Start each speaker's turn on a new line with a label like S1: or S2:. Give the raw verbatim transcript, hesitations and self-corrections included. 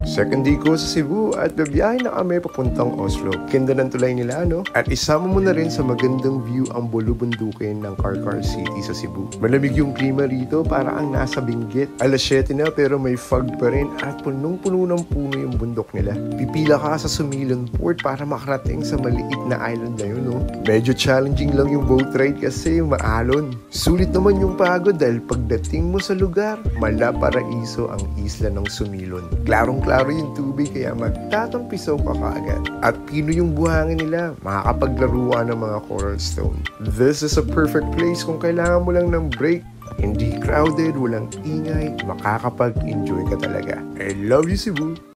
S1: Second day ko sa Cebu at babiyahe na kami papuntang Oslob. Ganda ng tulay nila, no? At isama mo na rin sa magandang view ang bulubundukin ng Karkar City sa Cebu. Malamig yung klima rito para ang nasa Benguet. alas siyete na pero may fog pa rin at punong-puno ng puno yung bundok nila. Pipila ka sa Sumilon Port para makarating sa maliit na island na yun, no? Medyo challenging lang yung boat ride kasi maalon. Sulit naman yung pagod dahil pagdating mo sa lugar, mala paraiso ang isla ng Sumilon. Klarong klaro yung tubig kaya magtatampisaw ka kaagad. At pino yung buhangin nila, makakapaglaro ng mga coral stone. This is a perfect place kung kailangan mo lang ng break. Hindi crowded, walang ingay, makakapag-enjoy ka talaga. I love you, Cebu!